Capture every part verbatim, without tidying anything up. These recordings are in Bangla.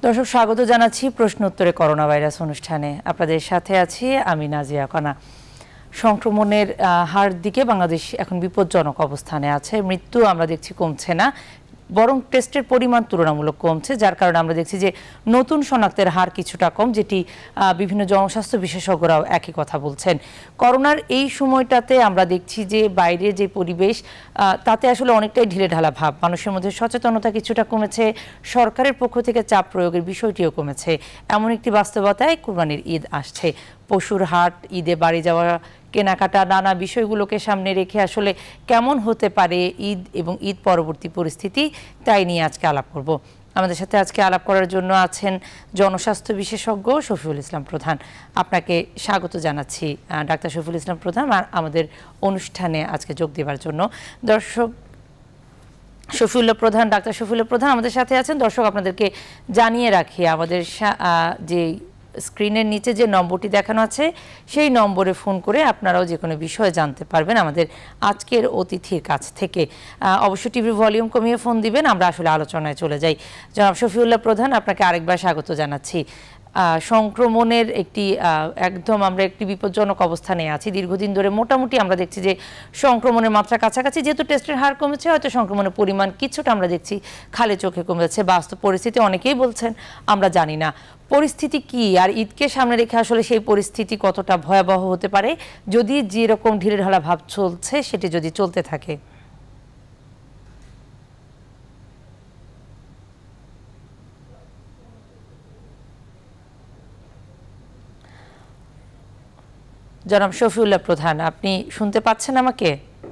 দর্শক স্বাগত জানাচ্ছি প্রশ্ন উত্তরে করোনা ভাইরাস অনুষ্ঠানে। আপনাদের সাথে আছি আমি নাজিয়া কণা। সংক্রমণের হার দিকে বাংলাদেশ এখন বিপজ্জনক অবস্থানে আছে। মৃত্যু আমরা দেখছি কমছে না, বরং টেস্টের পরিমাণ তুলনামূলক কমছে, যার কারণে আমরা দেখছি যে নতুন শনাক্তের হার কিছুটা কম, যেটি বিভিন্ন জনস্বাস্থ্য বিশেষজ্ঞরাও একই কথা বলছেন। করোনার এই সময়টাতে আমরা দেখছি যে বাইরে যে পরিবেশ, তাতে আসলে অনেকটাই ঢিলেঢালা ভাব, মানুষের মধ্যে সচেতনতা কিছুটা কমেছে, সরকারের পক্ষ থেকে চাপ প্রয়োগের বিষয়টিও কমেছে। এমন একটি বাস্তবতায় কুরবানির ঈদ আসছে। পশুর হাট, ঈদে বাড়ি যাওয়া, কেনাকাটা, নানা বিষয়গুলোকে সামনে রেখে আসলে কেমন হতে পারে ঈদ এবং ঈদ পরবর্তী পরিস্থিতি, তাই নিয়ে আজকে আলাপ করব। আমাদের সাথে আজকে আলাপ করার জন্য আছেন জনস্বাস্থ্য বিশেষজ্ঞ শফিউল ইসলাম প্রধান। আপনাকে স্বাগত জানাচ্ছি ডাক্তার শফিউল ইসলাম প্রধান আর আমাদের অনুষ্ঠানে আজকে যোগ দেওয়ার জন্য। দর্শক, শফিউল্লাহ প্রধান, ডাক্তার শফিউল্লাহ প্রধান আমাদের সাথে আছেন। দর্শক, আপনাদেরকে জানিয়ে রাখি, আমাদের যে স্ক্রিনের নিচে যে নম্বরটি দেখানো আছে সেই নম্বরে ফোন করে আপনারাও যে কোনো বিষয় জানতে পারবেন আমাদের আজকের অতিথির কাছ থেকে। অবশ্য টিভির ভলিউম কমিয়ে ফোন দিবেন, আমরা আসলে আলোচনায় চলে যাই। জনাব শফিউল্লাহ প্রধান, আপনাকে আরেকবার স্বাগত জানাচ্ছি। সংক্রমণের একটি একদম আমরা একটি বিপজ্জনক অবস্থানে আছি। দীর্ঘদিন ধরে মোটামুটি আমরা দেখছি যে সংক্রমণের মাত্রা কাছাকাছি, যেহেতু টেস্টের হার কমেছে, হয়তো সংক্রমণের পরিমাণ কিছুটা আমরা দেখছি খালে চোখে কমে যাচ্ছে। বাস্তব পরিস্থিতি অনেকেই বলছেন আমরা জানি না পরিস্থিতি কি, আর ঈদকে সামনে রেখে আসলে সেই পরিস্থিতি কতটা ভয়াবহ হতে পারে যদি যেরকম ঢিলেঢালা ভাব চলছে সেটি যদি চলতে থাকে। জনাব শফিউল্লাহ প্রধান, আপনি শুনতে পাচ্ছেন আমাকে?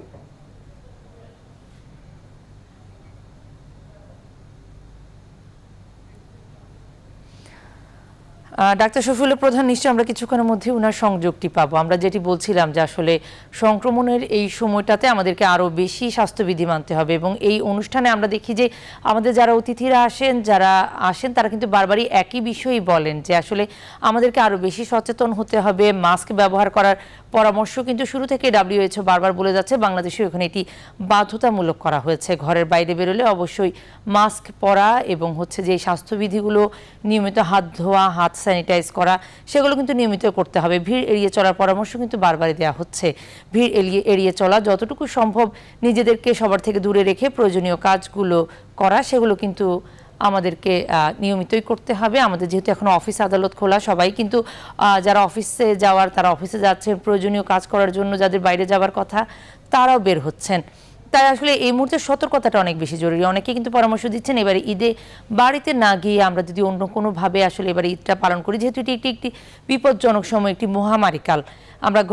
ডাক্তার শফিউল্লাহ প্রধান, নিশ্চয়ই আমরা কিছুক্ষণের মধ্যে ওনার সংযোগটি পাবো। আমরা যেটি বলছিলাম যে আসলে সংক্রমণের এই সময়টাতে আমাদেরকে আরও বেশি স্বাস্থ্যবিধি মানতে হবে, এবং এই অনুষ্ঠানে আমরা দেখি যে আমাদের যারা অতিথিরা আসেন যারা আসেন তারা কিন্তু বারবারই একই বিষয়ই বলেন যে আসলে আমাদেরকে আরও বেশি সচেতন হতে হবে। মাস্ক ব্যবহার করার পরামর্শ কিন্তু শুরু থেকে ডব্লিউএইচও বারবার বলে যাচ্ছে, বাংলাদেশেও এখানে এটি বাধ্যতামূলক করা হয়েছে। ঘরের বাইরে বেরোলে অবশ্যই মাস্ক পরা এবং হচ্ছে যে স্বাস্থ্যবিধিগুলো নিয়মিত হাত ধোয়া, হাত স্যানিটাইজ করা, সেগুলো কিন্তু নিয়মিত করতে হবে। ভিড় এড়িয়ে চলার পরামর্শ কিন্তু বারবারই দেওয়া হচ্ছে। ভিড় এড়িয়ে এড়িয়ে চলা, যতটুকু সম্ভব নিজেদেরকে সবার থেকে দূরে রেখে প্রয়োজনীয় কাজগুলো করা, সেগুলো কিন্তু আমাদেরকে নিয়মিতই করতে হবে। আমাদের যেহেতু এখন অফিস আদালত খোলা, সবাই কিন্তু যারা অফিসে যাওয়ার তারা অফিসে যাচ্ছেন, প্রয়োজনীয় কাজ করার জন্য যাদের বাইরে যাওয়ার কথা তারাও বের হচ্ছেন। তাই আসলে এই মুহূর্তে সতর্কতাটা অনেক বেশি জরুরি। অনেকে কিন্তু পরামর্শ দিচ্ছেন এবারে ঈদে বাড়িতে না গিয়ে আমরা যদি অন্য কোনোভাবে আসলে এবারে ঈদটা পালন করি, যেহেতু এটি একটি একটি বিপজ্জনক সময়, একটি মহামারী কাল, আমরা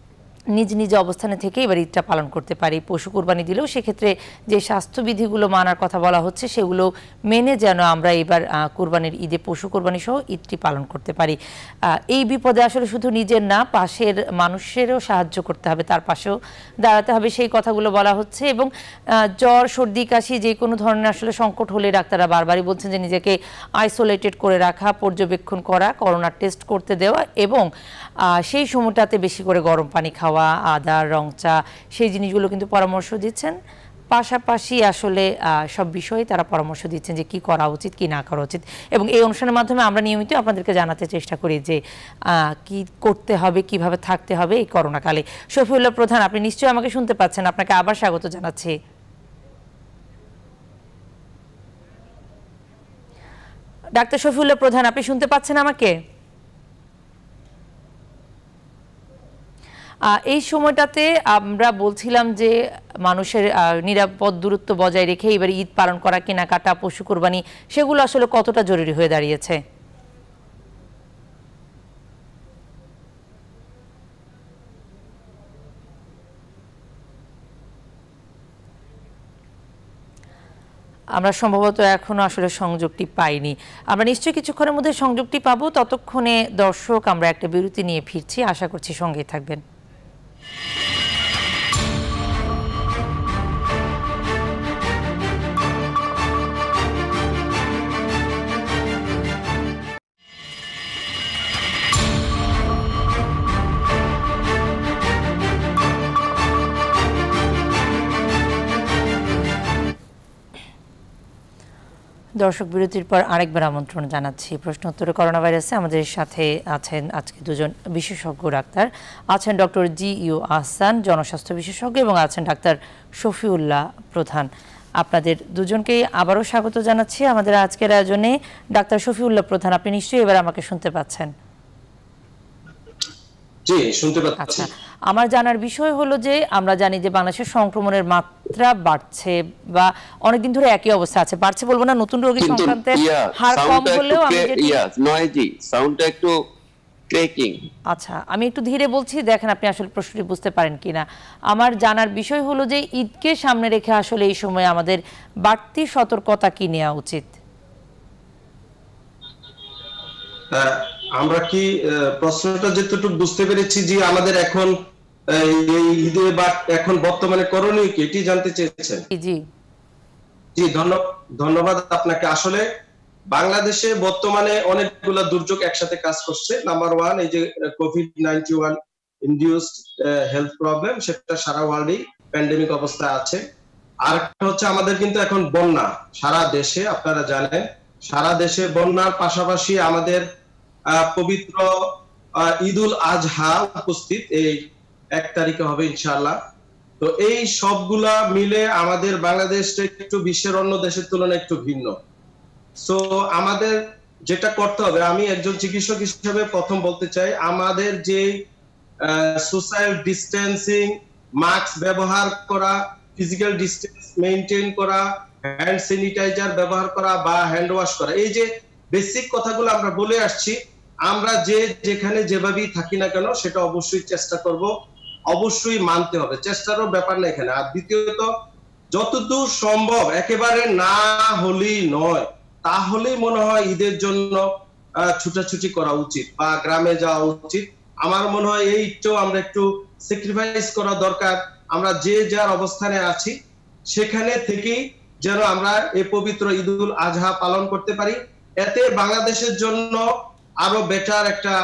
নিজ নিজ অবস্থানে থেকে এবার ঈদটা পালন করতে পারি। পশু কুরবানি দিলেও সেক্ষেত্রে যে স্বাস্থ্যবিধিগুলো মানার কথা বলা হচ্ছে সেগুলো মেনে যেন আমরা এবার কুরবানির ঈদে পশু কুরবানি সহ ঈদটি পালন করতে পারি। এই বিপদে আসলে শুধু নিজের না, পাশের মানুষেরও সাহায্য করতে হবে, তার পাশেও দাঁড়াতে হবে, সেই কথাগুলো বলা হচ্ছে। এবং জ্বর, সর্দি, কাশি যে কোনো ধরনের আসলে সংকট হলে ডাক্তাররা বারবারই বলছেন যে নিজেকে আইসোলেটেড করে রাখা, পর্যবেক্ষণ করা, করোনার টেস্ট করতে দেওয়া, এবং সেই সময়টাতে বেশি করে গরম পানি খাওয়া, আদা, রং চা, সেই জিনিসগুলো কিন্তু পরামর্শ দিচ্ছেন। পাশাপাশি আসলে সব বিষয়ে তারা পরামর্শ দিচ্ছেন যে কি করা উচিত, কি না করা উচিত। এবং এই অনুষ্ঠানের মাধ্যমে আমরা নিয়মিত আপনাদেরকে জানাতে চেষ্টা করি যে কি করতে হবে, কিভাবে থাকতে হবে এই করোনাকালে। শফিউল্লাহ প্রধান, আপনি নিশ্চয়ই আমাকে শুনতে পাচ্ছেন, আপনাকে আবার স্বাগত জানাচ্ছি। ডাক্তার শফিউল্লাহ প্রধান, আপনি শুনতে পাচ্ছেন আমাকে? এই সময়টাতে আমরা বলছিলাম যে মানুষের নিরাপদ দূরত্ব বজায় রেখে এবার ঈদ পালন করা, কেনাকাটা, পশু কুরবানি, সেগুলো আসলে কতটা জরুরি হয়ে দাঁড়িয়েছে? আমরা সম্ভবত এখনো আসলে সংযোগটি পাইনি। আমরা নিশ্চয়ই কিছুক্ষণের মধ্যে সংযোগটি পাবো। ততক্ষণে দর্শক, আমরা একটা বিরতি নিয়ে ফিরছি, আশা করছি সঙ্গেই থাকবেন। দর্শক বিরতির পর আরেকবার আমন্ত্রণ জানাচ্ছি প্রশ্ন উত্তরে করোনা ভাইরাসে। আমাদের সাথে আছেন আজকে দুজন বিশেষজ্ঞ ডাক্তার, আছেন ডক্টর জি ইউ আহসান জনস্বাস্থ্য বিশেষজ্ঞ এবং আছেন ডাক্তার শফিউল্লাহ প্রধান। আপনাদের দুজনকেই আবারও স্বাগত জানাচ্ছি আমাদের আজকের আয়োজনে। ডাক্তার শফিউল্লাহ প্রধান, আপনি নিশ্চয়ই এবার আমাকে শুনতে পাচ্ছেন? জি, শুনতে পাচ্ছি। আচ্ছা, আমার জানার বিষয় হলো যে আমরা জানি যে বাংলাদেশের সংক্রমণের মাত্রা বাড়ছে বা অনেকদিন ধরে একই অবস্থা আছে, বাড়ছে বলবো না, নতুন রোগী সংক্রান্তের হার কম হলেও আমি যেটি নয়েজি সাউন্ডটা একটু ক্র্যাকিং। আচ্ছা, আমি একটু ধীরে বলছি, দেখেন আপনি আসলে প্রশ্নটি বুঝতে পারেন কিনা। আমার জানার বিষয় হলো যে ঈদকে সামনে রেখে আসলে এই সময় আমাদের বাড়তি সতর্কতা কি নেওয়া উচিত? আমরা কি প্রশ্নটা যেটুকু বুঝতে পেরেছি যে আমাদের এখন এই ঈদে বা এখন বর্তমানে করণীয় কি এটি জানতে চেয়েছেন? জি জি, ধন্যবাদ আপনাকে। আসলে বাংলাদেশে বর্তমানে অনেকগুলো দুর্যোগ একসাথে কাজ করছে। নাম্বার ওয়ান, এই যে covid nineteen induced health problem, সেটা সারা ওয়ার্ল্ডেই প্যান্ডেমিক অবস্থা আছে। আর একটা হচ্ছে আমাদের কিন্তু এখন বন্যা সারা দেশে, আপনারা জানেন সারা দেশে বন্যার পাশাপাশি আমাদের পবিত্র ঈদুল আজহা উপস্থিত, এই এক তারিখে হবে ইনশাআল্লাহ। তো এই সবগুলা মিলে আমাদের বাংলাদেশটা একটু বিশ্বের অন্য দেশের তুলনায় একটু ভিন্ন। সো আমাদের যেটা করতে হবে, আমি একজন চিকিৎসক হিসেবে প্রথম বলতে চাই, আমাদের যে সোশ্যাল ডিস্টেন্সিং, মাস্ক ব্যবহার করা, ফিজিক্যাল ডিস্টেন্স মেইনটেইন করা, হ্যান্ড স্যানিটাইজার ব্যবহার করা বা হ্যান্ড ওয়াশ করা, এই যে বেসিক কথাগুলো আমরা বলে আসছি, আমরা যে যেখানে যেভাবেই থাকি না কেন সেটা অবশ্যই চেষ্টা করব, অবশ্যই মানতে হবে, চেষ্টারও ব্যাপার না এখানে। আর দ্বিতীয়ত, যতদূর সম্ভব একেবারে না হলেই নয়, তাহলেই মনে হয় ঈদের জন্য ছুটাছুটি করা উচিত বা গ্রামে যাওয়া উচিত। আমার মনে হয় এইটাও আমরা একটু স্যাক্রিফাইস করা দরকার। আমরা যে যার অবস্থানে আছি সেখানে থেকেই যেন আমরা এই পবিত্র ঈদুল আজহা পালন করতে পারি। এতে বাংলাদেশের জন্য আরো বেটার একটা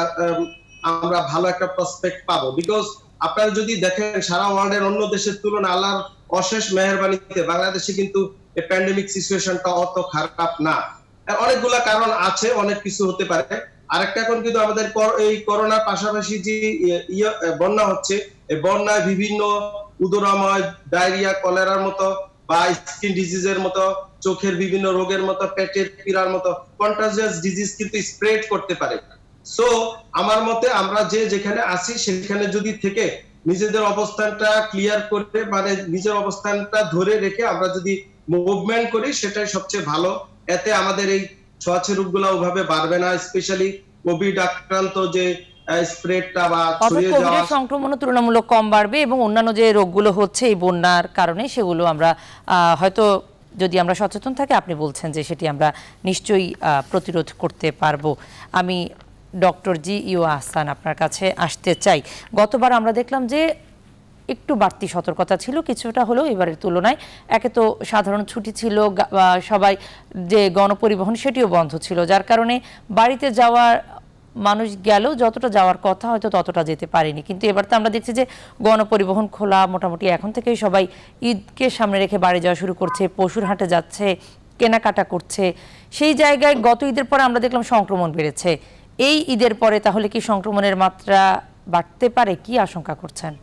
আমরা ভালো একটা প্রসপেক্ট পাবো। বিকজ আপনারা যদি দেখেন সারা ওয়ার্ল্ডের অন্য দেশের তুলনায় আল্লাহর অশেষ মেহেরবানিতে বাংলাদেশে কিন্তু এই প্যান্ডেমিক সিচুয়েশনটা অত খারাপ না। অনেকগুলা কারণ আছে, অনেক কিছু হতে পারে। আরেকটা, এখন কিন্তু আমাদের এই করোনার পাশাপাশি যে বন্যা হচ্ছে, এই বন্যায় বিভিন্ন উদরাময়, ডায়রিয়া, কলেরার মতো বা স্কিন ডিজিজের মতো, চোখের বিভিন্ন রোগের মতো, পেটের পীড়ার মতো কন্টাজিয়াস ডিজিজ কিন্তু স্প্রেড করতে পারে। সো আমার মতে আমরা যে যেখানে আছি সেখানে যদি থেকে নিজেদের অবস্থানটা ক্লিয়ার করে, মানে নিজের অবস্থানটা ধরে রেখে আমরা যদি মুভমেন্ট করি সেটাই সবচেয়ে ভালো। এতে আমাদের এই ছোঁয়াচে রোগগুলো ওভাবে বাড়বে না, স্পেশালি কোভিড আক্রান্ত যে স্প্রেডটা বা ছড়িয়ে যাওয়া, সংক্রমণ তুলনামূলক কম বাড়বে এবং অন্যান্য যে রোগগুলো হচ্ছে এই বন্যার কারণে সেগুলো আমরা হয়তো যদি আমরা সচেতন থাকি, আপনি বলছেন যে সেটি আমরা নিশ্চয়ই প্রতিরোধ করতে পারবো। আমি ডক্টর জি ইউ আহসান আপনার কাছে আসতে চাই। গতবার আমরা দেখলাম যে একটু বাড়তি সতর্কতা ছিল কিছুটা হলেও এবারের তুলনায়। একে তো সাধারণ ছুটি ছিল, সবাই যে গণপরিবহন সেটিও বন্ধ ছিল, যার কারণে বাড়িতে যাওয়ার মানুষ গেল যতটা যাওয়ার কথা হয়তো ততটা যেতে পারেনি। কিন্তু এবার তো আমরা দেখছি যে গণপরিবহন খোলা, মোটামুটি এখন থেকেই সবাই ঈদকে সামনে রেখে বাড়ি যাওয়া শুরু করছে, পশুর হাটে যাচ্ছে, কেনাকাটা করছে। সেই জায়গায় গত ঈদের পরে আমরা দেখলাম সংক্রমণ বেড়েছে। এই ঈদের পরে তাহলে কি সংক্রমণের মাত্রা বাড়তে পারে, কি আশঙ্কা করছেন?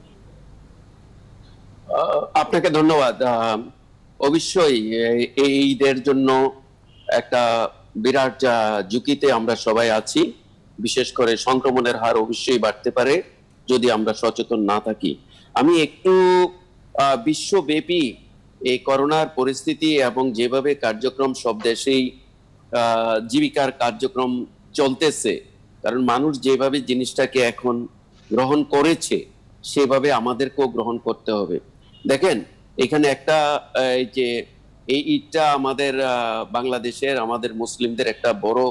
আপনাকে ধন্যবাদ। অবশ্যই এই ঈদের জন্য একটা বিরাট ঝুঁকিতে আমরা সবাই আছি। বিশেষ করে সংক্রমণের হার অবশ্যই বাড়তে পারে যদি আমরা সচেতন না থাকি। আমি একটু বিশ্বব্যাপী এই করোনার পরিস্থিতি এবং যেভাবে কার্যক্রম সব দেশেই জীবিকার কার্যক্রম চলতেছে, কারণ মানুষ যেভাবে জিনিসটাকে এখন গ্রহণ করেছে সেভাবে আমাদেরকেও গ্রহণ করতে হবে। দেখেন, এখানে একটা এই যে এই ঈদটা আমাদের বাংলাদেশের, আমাদের মুসলিমদের একটা বড়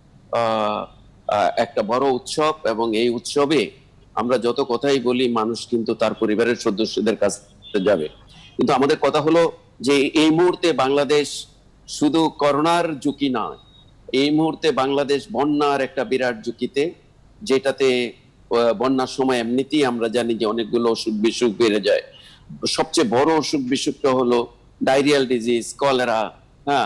একটা বড় উৎসব, এবং এই উৎসবে আমরা যত কথাই বলি মানুষ কিন্তু তার পরিবারের সদস্যদের কাছে যাবে। কিন্তু আমাদের কথা হলো যে এই মুহূর্তে বাংলাদেশ শুধু করোনার ঝুঁকি নয়, এই মুহূর্তে বাংলাদেশ বন্যার একটা বিরাট ঝুঁকিতে, যেটাতে বন্যার সময় এমনিতেই আমরা জানি যে অনেকগুলো অসুখ বিসুখ বেড়ে যায়। সবচেয়ে বড় অসুখ বিসুখটা হলো ডায়রিয়াল ডিজিজ, কলেরা, হ্যাঁ,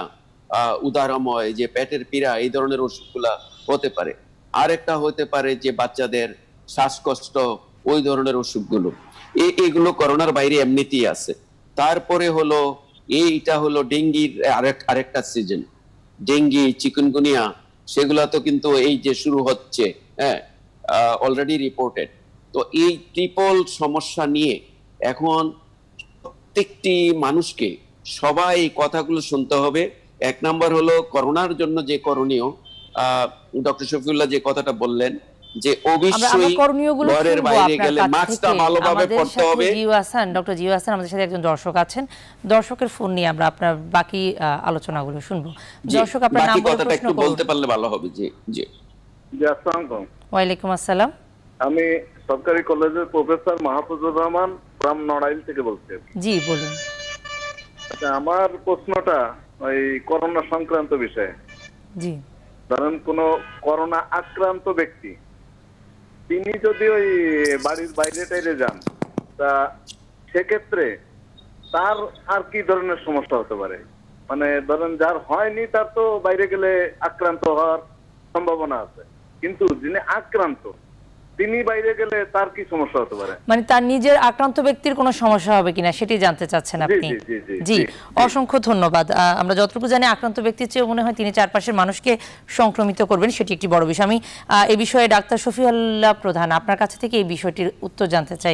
আহ উদারময়, যে পেটের পীড়া, এই ধরনের অসুখগুলা হতে পারে। আর একটা হতে পারে যে বাচ্চাদের শ্বাসকষ্ট, ওই ধরনের অসুখগুলো, এইগুলো করোনার বাইরে এমনিতেই আছে। তারপরে হলো এইটা হলো ডেঙ্গির আরেক আরেকটা সিজন, ডেঙ্গি, চিকুনগুনিয়া, সেগুলা তো কিন্তু এই যে শুরু হচ্ছে, হ্যাঁ, অলরেডি রিপোর্টেড। তো এই ট্রিপল সমস্যা নিয়ে এখন প্রত্যেকটি মানুষকে সবাই এই কথাগুলো শুনতে হবে। এক নাম্বার হলো করোনার জন্য যে করণীয়, আহ ডক্টর শফিউল্লাহ যে কথাটা বললেন যে অবশ্যই ঘরের বাইরে গেলে মাস্কটা ভালোভাবে পরতে হবে। জিও হাসান, ডক্টর জিও হাসান আমাদের সাথে একজন দর্শক আছেন, দর্শকের ফোন নিয়ে আমরা আপনার বাকি আলোচনাগুলো শুনবো। দর্শক আপনার নাম বলে প্রশ্ন একটু বলতে পারলে ভালো হবে। জি জি জি, আসসালামু আলাইকুম। ওয়া আলাইকুম আসসালাম। আমি সরকারি কলেজের প্রফেসর মাহফুজুর রহমান ফ্রম নড়াইল থেকে বলছি। জি বলুন। আচ্ছা, আমার প্রশ্নটা ওই করোনা সংক্রান্ত বিষয়ে। জি, ধরেন কোন করোনা আক্রান্ত ব্যক্তি তিনি যদি ওই বাড়ির বাইরে টাইরে যান, তা সেক্ষেত্রে তার আর কি ধরনের সমস্যা হতে পারে? মানে ধরেন যার হয়নি তার তো বাইরে গেলে আক্রান্ত হওয়ার সম্ভাবনা আছে, কিন্তু যিনি আক্রান্ত তিনি বাইরে গেলে তার কি সমস্যা হতে পারে? মানে তার নিজের আক্রান্ত ব্যক্তির কোনো সমস্যা হবে কিনা সেটি জানতে চাচ্ছেন আপনি? জি, অসংখ্য ধন্যবাদ। আমরা যতটুকু জানি আক্রান্ত ব্যক্তির চেয়ে মনে হয় তিনি চারপাশের মানুষকে সংক্রমিত করবেন, সেটি একটি বড় বিষয়। আমি এই বিষয়ে ডাক্তার শফিউল্লাহ প্রধান আপনার কাছে থেকে এই বিষয়টির উত্তর জানতে চাই।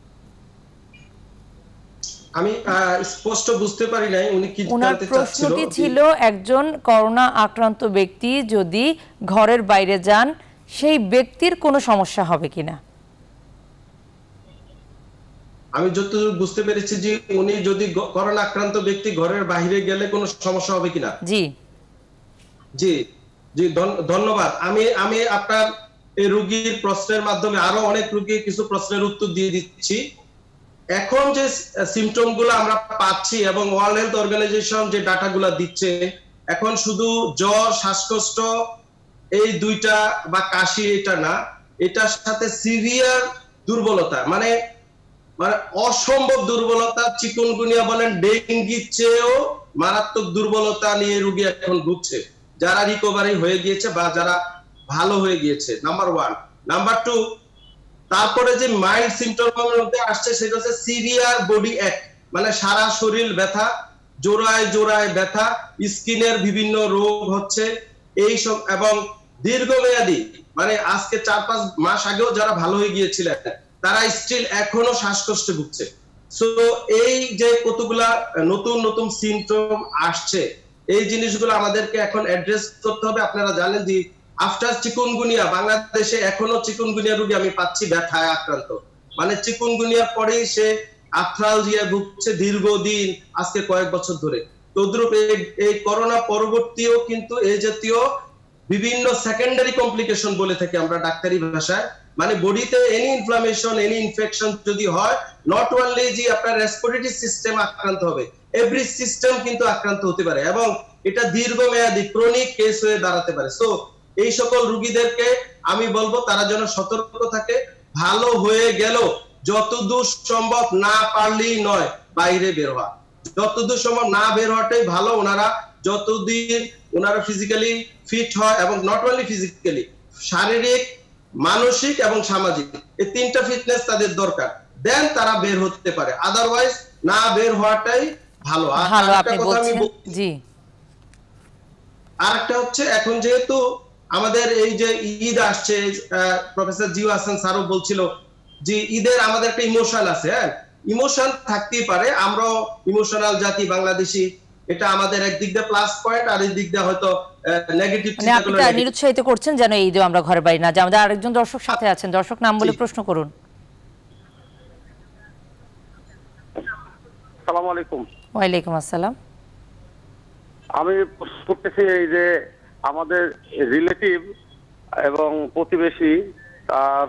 আমি স্পষ্ট বুঝতে পারি নাই উনি কি জানতে চাচ্ছিল। প্রশ্নটি ছিল একজন করোনা আক্রান্ত ব্যক্তি যদি ঘরের বাইরে যান সেই ব্যক্তির কোনো সমস্যা হবে কিনা। আমি যতদূর বুঝতে পেরেছি যে উনি যদি করোনা আক্রান্ত ব্যক্তি ঘরের বাইরে গেলে কোনো সমস্যা হবে কিনা। জি জি জি ধন্যবাদ। আমি আমি আপনার এই রোগীর প্রশ্নের মাধ্যমে আরো অনেক রোগীর কিছু প্রশ্নের উত্তর দিয়ে দিচ্ছি। এখন যে সিমটম গুলো আমরা পাচ্ছি এবং ওয়ার্ল্ড হেলথ অর্গানাইজেশন যে ডাটাগুলো দিচ্ছে, এখন শুধু জ্বর, শ্বাসকষ্ট এই দুইটা বা কাশি এটা না, এটার সাথে সিভিয়ার দুর্বলতা, মানে মানে অসম্ভব দুর্বলতা, চিকুনগুনিয়া বলেন ডেঙ্গির চেয়েও মারাত্মক দুর্বলতা নিয়ে রোগী এখন ভুগছে, যারা রিকভারি হয়ে গিয়েছে বা যারা ভালো হয়ে গিয়েছে। Number one. নাম্বার টু, তারপরে যে মাইল্ড সিমটমের মধ্যে আসছে সেটা হচ্ছে সিভিয়ার বডি অ্যাক, মানে সারা শরীর ব্যথা, জোড়ায় জোড়ায় ব্যথা, স্কিনের বিভিন্ন রোগ হচ্ছে এইসব, এবং দীর্ঘমেয়াদী, মানে আজকে চার পাঁচ মাস আগেও যারা ভালো হয়ে গিয়েছিলেন তারা স্টিল এখনো শ্বাসকষ্টে ভুগছে। সো এই যে কতগুলা নতুন নতুন সিমটম আসছে, এই জিনিসগুলো আমাদেরকে এখন অ্যাড্রেস করতে হবে। আপনারা জানেন যে আফটার চিকুনগুনিয়া বাংলাদেশে এখনো চিকুনগুনিয়া রোগী আমি পাচ্ছি ব্যথায় আক্রান্ত, মানে চিকুনগুনিয়ার পরেই সে আর্থ্রালজিয়ায় ভুগছে দীর্ঘদিন, আজকে কয়েক বছর ধরে। তদ্রূপ এই করোনা পরবর্তীও কিন্তু এই জাতীয় বিভিন্ন সেকেন্ডারি কমপ্লিকেশন বলে থাকি আমরা ডাক্তারি ভাষায়, মানে বডিতে এনি ইনফ্লামেশন, এনি ইনফেকশন যদি হয়, নট অনলি যে আপনার রেসপিরেটরি সিস্টেম আক্রান্ত হবে, এভরি সিস্টেম কিন্তু আক্রান্ত হতে পারে এবং এটা দীর্ঘমেয়াদী ক্রনিক কেস হয়ে দাঁড়াতে পারে। সো এই সকল রোগীদেরকে আমি বলবো তারা যেন সতর্ক থাকে, ভালো হয়ে গেল যতদূর সম্ভব না পারলেই নয় বাইরে বের হওয়া, যতদূর সম্ভব না বের হওয়াটাই ভালো। ওনারা যতদিন ওনারা ফিজিক্যালি ফিট হয়, এবং নট অনলি ফিজিক্যালি, শারীরিক, মানসিক এবং সামাজিক, এই তিনটা ফিটনেস তাদের দরকার, দেন তারা বের হতে পারে, আদারওয়াইজ না বের হওয়াটাই ভালো। ভালো আপনি বলছেন। জি, আরেকটা হচ্ছে এখন যেহেতু আমাদের এই যে ঈদ আসছে, প্রফেসর জিও হাসান স্যারও বলছিল যে ঈদের আমাদের একটা ইমোশন আছে, হ্যাঁ ইমোশন থাকতেই পারে, আমরাও ইমোশনাল জাতি বাংলাদেশি, এটা আমাদের একদিক দিয়ে প্লাস পয়েন্ট, আর এই দিক দিয়ে হয়তো নেগেটিভ। মানে আপনি নিরুৎসাহিত করছেন যেন এই ঈদে আমরা ঘরে বাইরে না যাই। আমাদের আরেকজন দর্শক সাথে আছেন, দর্শক নাম বলে প্রশ্ন করুন। আসসালামু আলাইকুম। ওয়া আলাইকুম আসসালাম। আমি করতেছি এই যে আমাদের রিলেটিভ এবং প্রতিবেশী, তার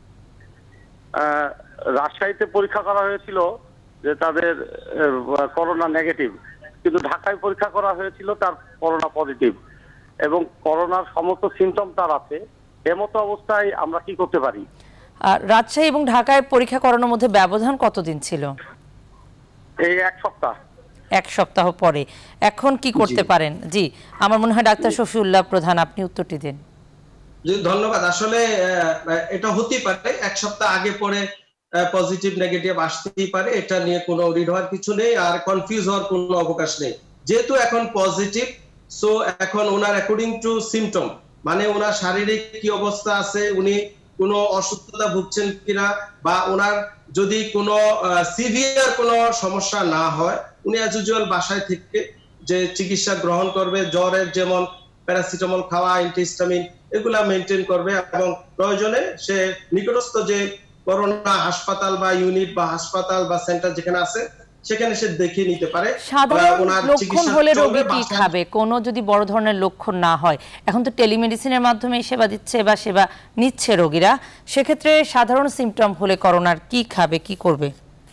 রাজশাহীতে পরীক্ষা করা হয়েছিল যে তাদের করোনা নেগেটিভ, কিন্তু ঢাকায় পরীক্ষা করা হয়েছিল তার করোনা পজিটিভ, এবং করোনার সমস্ত সিমটম তার আছে। এমতো অবস্থায় আমরা কি করতে পারি? রাজশাহী এবং ঢাকায় পরীক্ষা করানোর মধ্যে ব্যবধান কতদিন ছিল? এই এক সপ্তাহ। এক সপ্তাহ পরে এখন কি করতে পারেন? জি, আমার মনে হয় ডাক্তার শফিউল্লাহ প্রধান আপনি উত্তরটি দেন। জি, ধন্যবাদ। আসলে এটা হতেই পারে এক সপ্তাহ আগে পরে পজিটিভ নেগেটিভ আসতেই পারে, এটা নিয়ে কোনো রিড হওয়ার কিছু নেই আর কনফিউজ হওয়ার কোনো অবকাশ নেই। যেহেতু এখন পজিটিভ, সো এখন ওনার অ্যাকর্ডিং টু সিমটম, মানে ওনার শারীরিক কি অবস্থা আছে, উনি কোনো অসুস্থতা ভুগছেন কিনা, বা ওনার যদি কোনো সিভিয়ার কোনো সমস্যা না হয়, উনি অ্যাজ ইউজুয়াল বাসায় থেকে যে চিকিৎসা গ্রহণ করবে, জ্বরের যেমন প্যারাসিটামল খাওয়া, অ্যান্টিহিস্টামিন এগুলা মেনটেন করবে, এবং প্রয়োজনে সে নিকটস্থ যে করোনা হাসপাতাল বা ইউনিট বা হাসপাতাল বা সেন্টার যেখানে আছে সেখানে সে দেখিয়ে নিতে পারে। সাধারণ লক্ষণ হলে রোগী কি খাবে? কোনো যদি বড় ধরনের লক্ষণ না হয়, এখন তো টেলিমেডিসিনের মাধ্যমে সেবা দিচ্ছে বা সেবা নিচ্ছে রোগীরা, সেক্ষেত্রে সাধারণ সিমটম হলে করোনার কি খাবে, কি করবে?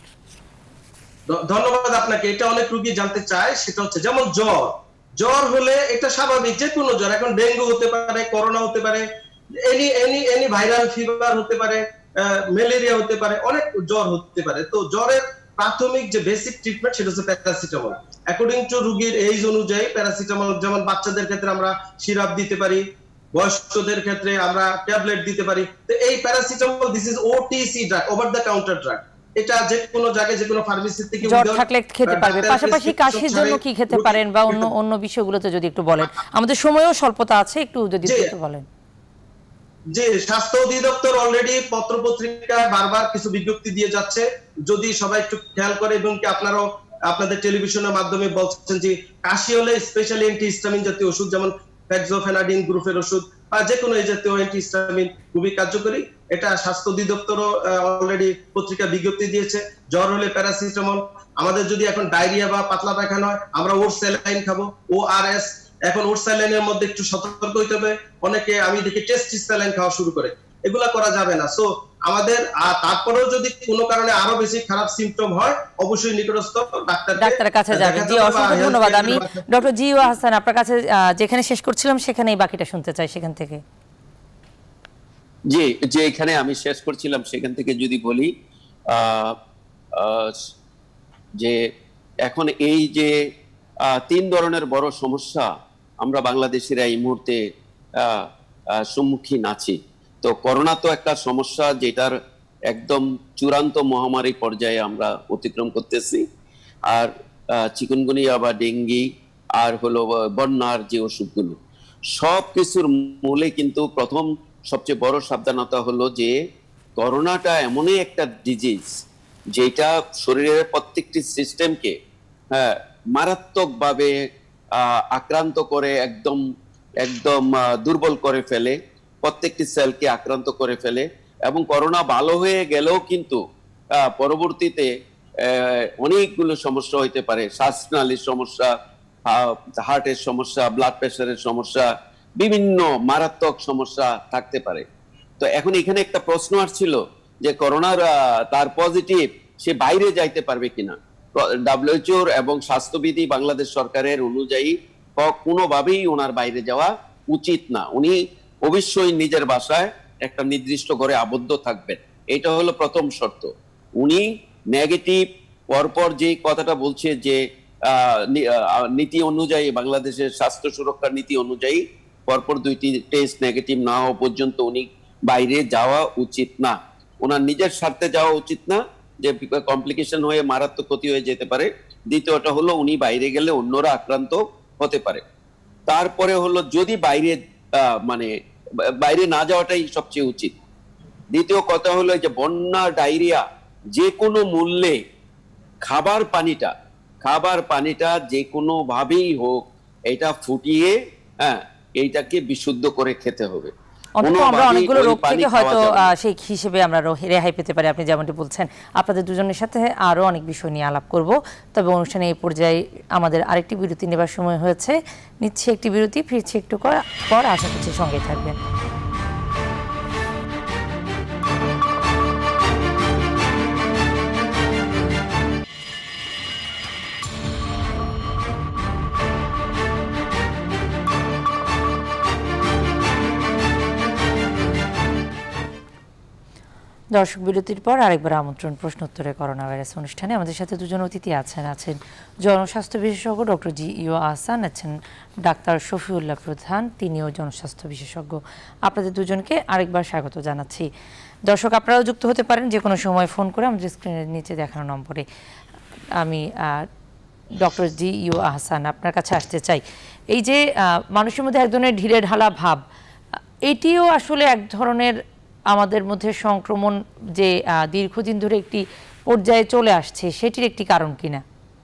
ধন্যবাদ আপনাকে। এটা অনেক রোগী জানতে চায়, সেটা হচ্ছে যেমন জ্বর, জ্বর হলে এটা স্বাভাবিক, যে কোনো জ্বর, এখন ডেঙ্গু হতে পারে, করোনা হতে পারে, any any any viral fever হতে পারে, ম্যালেরিয়া হতে পারে, অনেক জ্বর হতে পারে। তো জ্বরের প্রাথমিক যে বেসিক ট্রিটমেন্ট সেটা হচ্ছে প্যারাসিটামল। অ্যাকর্ডিং টু রোগীর এইজ অনুযায়ী প্যারাসিটামল, যেমন বাচ্চাদের ক্ষেত্রে আমরা সিরাপ দিতে পারি, বয়স্কদের ক্ষেত্রে আমরা ট্যাবলেট দিতে পারি। তো এই paracetamol this is OTC drug, over the counter drug. এটা যে কোনো জায়গায় যে কোনো ফার্মেসি থেকে জ্বর থাকলে খেতে পারবে। পাশাপাশি কাশির জন্য কি খেতে পারেন বা অন্য অন্য বিষয়গুলোতে যদি একটু বলেন, আমাদের সময়ও স্বল্পতা আছে, একটু যদি একটু বলেন। যে স্বাস্থ্য অধিদপ্তর অলরেডি পত্র পত্রিকায় বারবার কিছু বিজ্ঞপ্তি দিয়ে যাচ্ছে, যদি সবাই একটু খেয়াল করে, এবং কি আপনারাও আপনাদের টেলিভিশনের মাধ্যমে বলছেন যে কাশি হলে স্পেশালি অ্যান্টিহিস্টামিন জাতীয় ওষুধ যেমন ফেক্সোফেনাডিন গ্রুপের ওষুধ বা যে কোনো এই জাতীয় অ্যান্টিহিস্টামিন খুবই কার্যকরী। এটা স্বাস্থ্য অধিদপ্তরও অলরেডি পত্রিকা বিজ্ঞপ্তি দিয়েছে। জ্বর হলে প্যারাসিটামল, আমাদের যদি এখন ডায়রিয়া বা পাতলা পায়খানা হয় আমরা ওর স্যালাইন খাবো, ও আর এস। এখন ওর স্যালাইনের মধ্যে একটু সতর্ক হইতে হবে, অনেকে আমি দেখি টেস্টিস স্যালাইন খাওয়া শুরু করে, এগুলা করা যাবে না। সো আমাদের তারপরেও যদি কোনো কারণে আরো বেশি খারাপ সিমটম হয় অবশ্যই নিকটস্থ ডাক্তারের কাছে যাবেন। জি, অসংখ্য ধন্যবাদ। আমি ডক্টর জিও হাসান আপনার কাছে যেখানে শেষ করছিলাম সেখানেই বাকিটা শুনতে চাই, সেখান থেকে। জি, যে এখানে আমি শেষ করছিলাম সেখান থেকে যদি বলি, যে এখন এই যে তিন ধরনের বড় সমস্যা আমরা বাংলাদেশিরা এই মুহূর্তে সম্মুখীন আছি। তো করোনা তো একটা সমস্যা যেটার একদম চূড়ান্ত মহামারী পর্যায়ে আমরা অতিক্রম করতেছি, আর চিকুনগুনিয়া বা ডেঙ্গি আর হলো বন্যার যে ওষুধগুলো, সব কিছুর মূলে কিন্তু প্রথম সবচেয়ে বড় সাবধানতা হলো যে করোনাটা এমনই একটা ডিজিজ যেটা শরীরের প্রত্যেকটি সিস্টেমকে হ্যাঁ মারাত্মকভাবে আক্রান্ত করে, একদম একদম দুর্বল করে ফেলে, প্রত্যেকটি সেলকে আক্রান্ত করে ফেলে। এবং করোনা ভালো হয়ে গেলেও কিন্তু পরবর্তীতে অনেকগুলো সমস্যা হইতে পারে, শ্বাসনালীর সমস্যা, হার্টের সমস্যা, ব্লাড প্রেশারের সমস্যা, বিভিন্ন মারাত্মক সমস্যা থাকতে পারে। তো এখন এখানে একটা প্রশ্ন আসছিল যে করোনার তার পজিটিভ সে বাইরে যাইতে পারবে কিনা। ডাব্লিউএইচও এবং স্বাস্থ্যবিধি বাংলাদেশ সরকারের অনুযায়ী কোনোভাবেই ওনার বাইরে যাওয়া উচিত না। উনি অবশ্যই নিজের বাসায় একটা নির্দিষ্ট ঘরে আবদ্ধ থাকবেন, এটা হলো প্রথম শর্ত। উনি নেগেটিভ পরপর যে কথাটা বলছে যে নীতি অনুযায়ী, বাংলাদেশের স্বাস্থ্য সুরক্ষার নীতি অনুযায়ী পরপর দুইটি টেস্ট নেগেটিভ না হওয়া পর্যন্ত উনি বাইরে যাওয়া উচিত না। ওনার নিজের স্বার্থে যাওয়া উচিত না, যে কমপ্লিকেশন হয়ে মারাত্মক ক্ষতি হয়ে যেতে পারে। দ্বিতীয়টা হলো উনি বাইরে গেলে অন্যরা আক্রান্ত হতে পারে। তারপরে হলো যদি বাইরে মানে বাইরে না যাওয়াটাই সবচেয়ে উচিত। দ্বিতীয় কথা হলো যে বন্যা, ডায়রিয়া, যে কোনো মূল্যে খাবার পানিটা খাবার পানিটা যে কোনো ভাবেই হোক এটা ফুটিয়ে হ্যাঁ এইটাকে বিশুদ্ধ করে খেতে হবে। অন্তত আমরা অনেকগুলো রোগ থেকে হয়তো সেই হিসেবে আমরা রেহাই পেতে পারি। আপনি যেমনটি বলছেন, আপনাদের দুজনের সাথে আরো অনেক বিষয় নিয়ে আলাপ করব। তবে অনুষ্ঠানে এই পর্যায়ে আমাদের আরেকটি বিরতি নেবার সময় হয়েছে। নিচ্ছে একটি বিরতি, ফিরছি একটু পর, আশা করছি সঙ্গে থাকবেন। দর্শক বিরতির পর আরেকবার আমন্ত্রণ প্রশ্নোত্তরে করোনা ভাইরাস অনুষ্ঠানে আমাদের সাথে দুজন অতিথি আছেন আছেন জনস্বাস্থ্য বিশেষজ্ঞ ডক্টর জি ইউ আহসান, আছেন ডাক্তার শফিউল্লাহ প্রধান, তিনিও জনস্বাস্থ্য বিশেষজ্ঞ। আপনাদের দুজনকে আরেকবার স্বাগত জানাচ্ছি। দর্শক আপনারাও যুক্ত হতে পারেন যে কোনো সময় ফোন করে আমাদের স্ক্রিনের নিচে দেখানো নম্বরে। আমি ডক্টর জি ইউ আহসান আপনার কাছে আসতে চাই। এই যে মানুষের মধ্যে এক ধরনের ঢিলে ঢালা ভাব, এটিও আসলে এক ধরনের আমাদের মধ্যে সংক্রমণ যে দীর্ঘদিন ধরে একটি পর্যায়ে চলে আসছে সেটির একটি কারণ কিনা?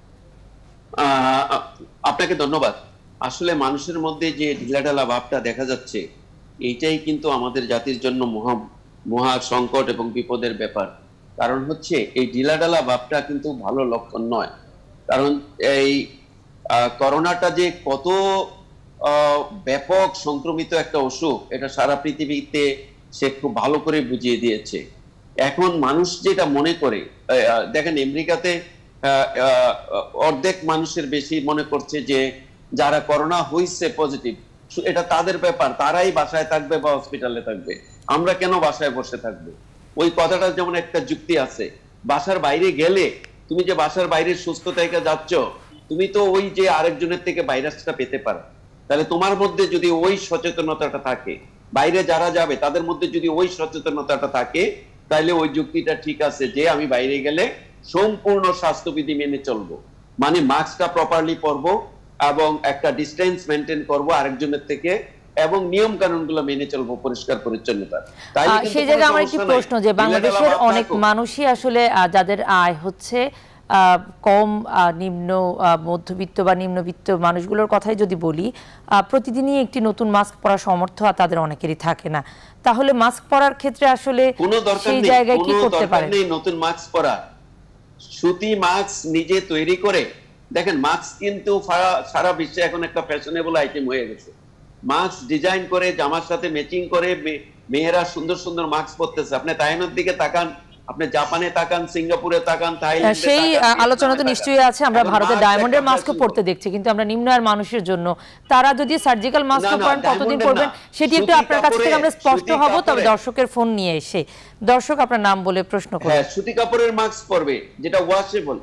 আপনাকে ধন্যবাদ। আসলে মানুষের মধ্যে যে ঢিলাঢালা ভাবটা দেখা যাচ্ছে, এইটাই কিন্তু আমাদের জাতির জন্য মহা মহা সংকট এবং বিপদের ব্যাপার। কারণ হচ্ছে এই ঢিলাঢালা ভাবটা কিন্তু ভালো লক্ষণ নয়। কারণ এই করোনাটা যে কত ব্যাপক সংক্রমিত একটা অসুখ, এটা সারা পৃথিবীতে সে খুব ভালো করে বুঝিয়ে দিয়েছে। এখন মানুষ যেটা মনে করে, দেখেন আমেরিকাতে অর্ধেক মানুষের বেশি মনে করছে যে যারা করোনা হয়েছে পজিটিভ, এটা তাদের ব্যাপার, তারাই বাসায় থাকবে বা হসপিটালে থাকবে, আমরা কেন বাসায় বসে থাকবো। ওই কথাটা যেমন একটা যুক্তি আছে। বাসার বাইরে গেলে তুমি যে বাসার বাইরে সুস্থ থেকে যাচ্ছ, তুমি তো ওই যে আরেকজনের থেকে ভাইরাসটা পেতে পারো। তাহলে তোমার মধ্যে যদি ওই সচেতনতাটা থাকে, বাইরে যারা যাবে তাদের মধ্যে যদি ওই সচেতনতাটা থাকে, তাহলে ওই যুক্তিটা ঠিক আছে যে আমি বাইরে গেলে সম্পূর্ণ স্বাস্থ্যবিধি মেনে চলবো, মানে মাস্কটা প্রপারলি পরবো এবং একটা ডিস্টেন্স মেনটেন করবো আরেকজনের থেকে, এবং নিয়ম কানুন গুলো মেনে চলবো, পরিষ্কার পরিচ্ছন্নতা। সেই জায়গায় আমার একটি প্রশ্ন, যে বাংলাদেশের অনেক মানুষই আসলে যাদের আয় হচ্ছে কম, নিম্ন মধ্যবিত্ত বা নিম্নবিত্ত মানুষগুলোর কথাই যদি বলি, প্রতিদিনই একটি নতুন মাস্ক পরার সামর্থ্য তাদের অনেকেরই থাকে না। তাহলে মাস্ক পরার ক্ষেত্রে আসলে সেই জায়গায় কি করতে পারে? নতুন মাস্ক পরা, সুতি মাস্ক নিজে তৈরি করে, দেখেন মাস্ক কিন্তু সারা বিশ্বে এখন একটা ফ্যাশনেবল আইটেম হয়ে গেছে। মাস্ক ডিজাইন করে জামার সাথে ম্যাচিং করে মেয়েরা সুন্দর সুন্দর মাস্ক পরতেছে। আপনি তাইওয়ানের দিকে তাকান, আপনি জাপানে তাকান, সিঙ্গাপুরে তাকান, থাইল্যান্ডে, সেই আলোচনা তো নিশ্চয়ই আছে। আমরা ভারতে ডায়মন্ডের মাস্কও পড়তে দেখছি, কিন্তু আমরা নিম্ন আয়ের মানুষের জন্য তারা যদি সার্জিক্যাল মাস্ক পরেন কতদিন পরবেন সেটি একটু আপনার কাছ থেকে আমরা স্পষ্ট হব, তবে দর্শকের ফোন নিয়ে এসে। দর্শক আপনার নাম বলে প্রশ্ন করুন। হ্যাঁ, সুতি কাপড়ের মাস্ক পরবে যেটা ওয়াশেবল।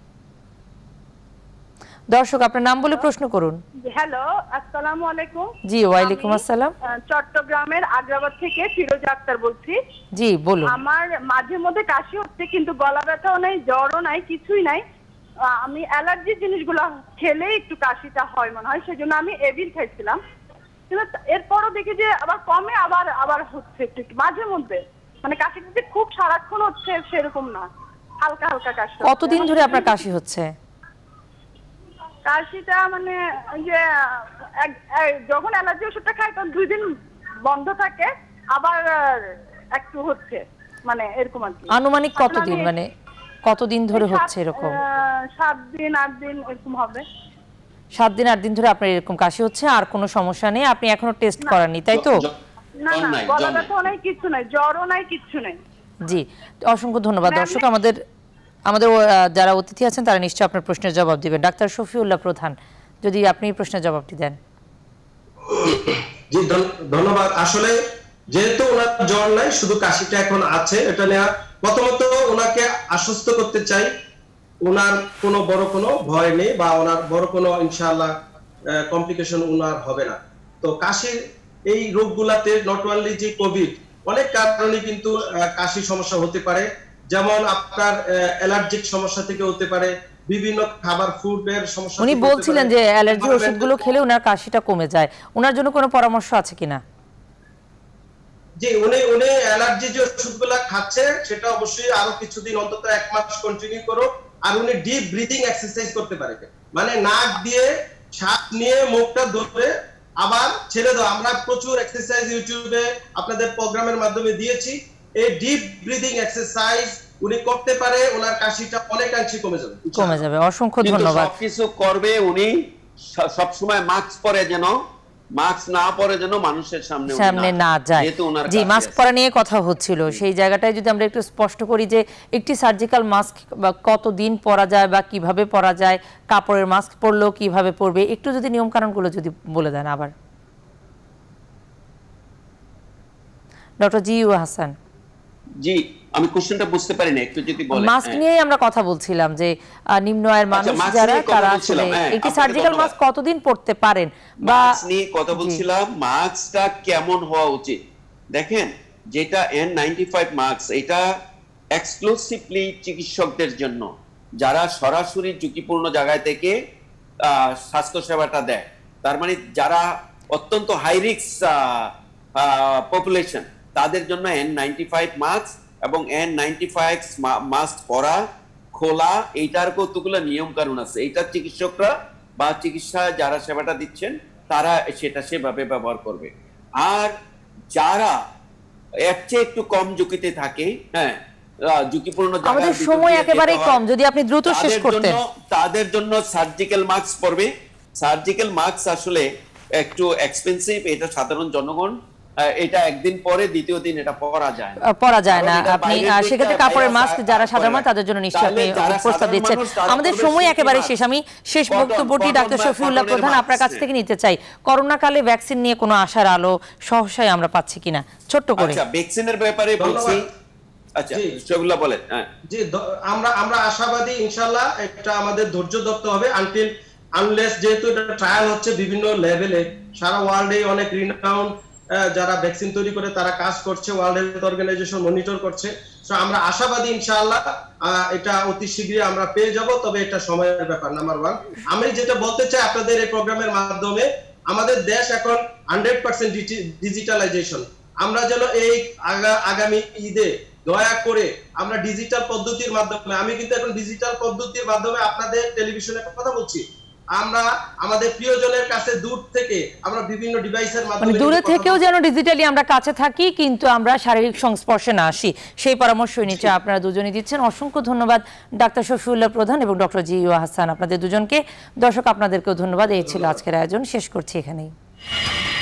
দর্শক আপনার নাম বলে প্রশ্ন করুন। হ্যালো, আসসালামু আলাইকুম। জি, ওয়ালাইকুম আসসালাম। চট্টগ্রামের আগ্রাবাদ থেকে ফিরোজা আক্তার বলছি। জি বলুন। আমার মাঝে মধ্যে কাশি হচ্ছে, কিন্তু গলা ব্যথাও নাই, জ্বরও নাই, কিছুই নাই। আমি অ্যালার্জি জিনিসগুলো খেলেই একটু কাশিটা হয় মনে হয়, সেজন্য আমি এভিল খাইছিলাম। কিন্তু এরপরও দেখি যে আবার কমে, আবার আবার হচ্ছে একটু মাঝে মধ্যে, মানে কাশিটা যে খুব সারাক্ষণ হচ্ছে সেরকম না, হালকা হালকা কাশি। কতদিন ধরে আপনার কাশি হচ্ছে? কাশিটা মানে যে যখন অ্যালার্জি ওষুধটা খাই তখন দুই দিন বন্ধ থাকে, আবার একটু হচ্ছে, মানে এরকম আর কি। আনুমানিক কতদিন, মানে কতদিন ধরে হচ্ছে এরকম? সাত দিন আট দিন এরকম হবে। সাত দিন আট দিন ধরে আপনার এরকম কাশি হচ্ছে, আর কোনো সমস্যা নেই? আপনি এখনো টেস্ট করাননি তাই তো? না না, গলা ব্যথাও নাই, কিছু নাই, জ্বরও নাই, কিছু নাই। জি, অসংখ্য ধন্যবাদ। দর্শক আমাদের আমাদের যারা অতিথি আছেন তারা নিশ্চয়ই আপনার প্রশ্নের জবাব দিবেন। ডাক্তার শফিউল্লাহ প্রধান, যদি আপনি এই প্রশ্নের জবাবটি দেন। জি ধন্যবাদ। আসলে যেহেতু ওনার জ্বর নাই, শুধু কাশিটা এখন আছে, এটা নিয়ে প্রথমত ওনাকে আশ্বস্ত করতে চাই ওনার কোনো বড় কোনো ভয় নেই, বা ওনার বড় কোনো ইনশাআল্লাহ কমপ্লিকেশন ওনার হবে না। তো কাশির এই রোগগুলাতে নট অনলি যে কোভিড, অনেক কারণে কিন্তু কাশির সমস্যা হতে পারে। যেমন আপনার অ্যালার্জিক সমস্যা থেকে হতে পারে, বিভিন্ন খাবার ফুডের সমস্যা। উনি বলছিলেন যে অ্যালার্জি ওষুধগুলো খেলে ওনার কাশিটা কমে যায়, ওনার জন্য কোনো পরামর্শ আছে কিনা? জি, উনি উনি অ্যালার্জি যে ওষুধগুলো খাচ্ছে সেটা অবশ্যই আরো কিছুদিন, অন্তত এক মাস কন্টিনিউ করো। আর উনি ডিপ ব্রিথিং এক্সারসাইজ করতে পারে, মানে নাক দিয়ে শ্বাস নিয়ে মুখটা ধরে আবার ছেড়ে দাও। আমরা প্রচুর এক্সারসাইজ ইউটিউবে আপনাদের প্রোগ্রামের মাধ্যমে দিয়েছি। এই ডিপ ব্রিথিং এক্সারসাইজ উনি করতে পারে, ওনার কাশিটা অনেকাংশে কমে যাবে কমে যাবে অসংখ্য ধন্যবাদ। সবকিছু করবে উনি সব সময় মাস্ক পরে, যেন মাস্ক না পরে যেন মানুষের সামনে সামনে না যায়। জি, মাস্ক পরা নিয়ে কথা হচ্ছিল, সেই জায়গাটায় যদি আমরা একটু স্পষ্ট করি যে একটি সার্জিক্যাল মাস্ক বা কতদিন পরা যায় বা কিভাবে পরা যায়, কাপড়ের মাস্ক পরলেও কিভাবে পরবে, একটু যদি নিয়ম কানুনগুলো যদি বলে দেন আবার। Doctor G U Ahsan. জি আমি কোশ্চেনটা বুঝতে পারি না, একটু যদি বলেন। মাস্ক নিয়েই আমরা কথা বলছিলাম যে নিম্ন আয়ের মানুষ যারা তারা আসলে একটি সার্জিক্যাল মাস্ক কতদিন পরতে পারেন বা মাস্ক নিয়ে কথা বলছিলাম। মাস্কটা কেমন হওয়া উচিত? দেখেন, যেটা এন নাইনটি ফাইভ মাস্ক, এটা এক্সক্লুসিভলি চিকিৎসকদের জন্য, যারা সরাসরি ঝুঁকিপূর্ণ জায়গা থেকে স্বাস্থ্য সেবাটা দেয়। তার মানে যারা অত্যন্ত হাই রিস্ক পপুলেশন, তাদের জন্য এন নাইনটি ফাইভ মাস্ক এবং এন নাইনটি ফাইভ মাস্ক পরা খোলা, এইটার কতগুলো নিয়ম কানুন আছে। এইটা চিকিৎসকরা বা চিকিৎসা যারা সেবাটা দিচ্ছেন তারা সেটা সেভাবে ব্যবহার করবে। আর যারা এর চেয়ে একটু কম ঝুঁকিতে থাকে, হ্যাঁ ঝুঁকিপূর্ণ, আমাদের সময় একেবারেই কম, যদি আপনি দ্রুত শেষ করতেন। তাদের জন্য সার্জিক্যাল মাস্ক পরবে। সার্জিক্যাল মাস্ক আসলে একটু এক্সপেন্সিভ, এটা সাধারণ জনগণ এটা একদিন পরে দ্বিতীয় দিন এটা পরা যায় না, পরা যায় না। আপনি সেক্ষেত্রে কাপড়ের মাস্ক যারা সাধারণ তাদের জন্য নিশ্চয়ই আপনি প্রস্তাব দিচ্ছেন। আমাদের সময় একেবারে শেষ। আমি শেষ বক্তব্যটি ডাক্তার শফিউল্লাহ প্রধান আপনার কাছ থেকে নিতে চাই। করোনা কালে ভ্যাকসিন নিয়ে কোনো আশার আলো সহসাই আমরা পাচ্ছি কিনা, ছোট্ট করে। আচ্ছা, ভ্যাকসিনের ব্যাপারে বলছি। আচ্ছা শফিউল্লাহ বলেন। হ্যাঁ জি, আমরা আমরা আশাবাদী ইনশাআল্লাহ। এটা আমাদের ধৈর্য ধরতে হবে আনটিল আনলেস, যেহেতু এটা ট্রায়াল হচ্ছে বিভিন্ন লেভেলে, সারা ওয়ার্ল্ডে অনেক রিনাউন্ড যারা ভ্যাকসিন তৈরি করে তারা কাজ করছে, ওয়ার্ল্ড হেলথ অর্গানাইজেশন মনিটর করছে। সো আমরা আশাবাদী ইনশাআল্লাহ এটা অতি শীঘ্রই আমরা পেয়ে যাব, তবে এটা সময়ের ব্যাপার। নাম্বার ওয়ান, আমি যেটা বলতে চাই আপনাদের এই প্রোগ্রামের মাধ্যমে, আমাদের দেশ এখন হান্ড্রেড পার্সেন্ট ডিজিটালাইজেশন। আমরা যেন এই আগামী ঈদে দয়া করে আমরা ডিজিটাল পদ্ধতির মাধ্যমে, আমি কিন্তু এখন ডিজিটাল পদ্ধতির মাধ্যমে আপনাদের টেলিভিশনে কথা বলছি, আমরা আমাদের প্রিয়জনের কাছে দূর থেকে আমরা বিভিন্ন ডিভাইসের মাধ্যমে, দূরে থেকেও যেন ডিজিটালি আমরা কাছে থাকি কিন্তু আমরা শারীরিক সংস্পর্শে না আসি, সেই পরামর্শই নিচে আপনারা দুজনই দিচ্ছেন। অসংখ্য ধন্যবাদ ডাক্তার শফিউল্লাহ প্রধান এবং ডক্টর জিইউ হাসান, আপনাদের দুজনকে। দর্শক আপনাদেরকেও ধন্যবাদ। এই ছিল আজকের আয়োজন, শেষ করছি এখানেই।